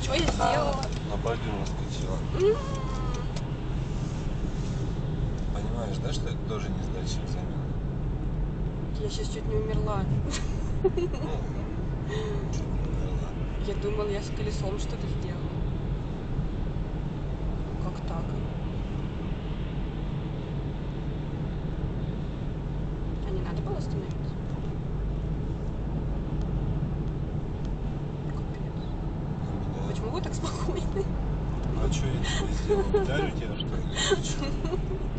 Что я сделала? На бордюр наскочила. Понимаешь, да, что это тоже не сдача экзамена? Я сейчас чуть не умерла. Чуть не умерла. Я думал, я с колесом что-то сделала. Как так? А не надо было остановиться? Капец. Меня... Почему вы так спокойны? А что я тебе сделал? Ударю тебя, что ли?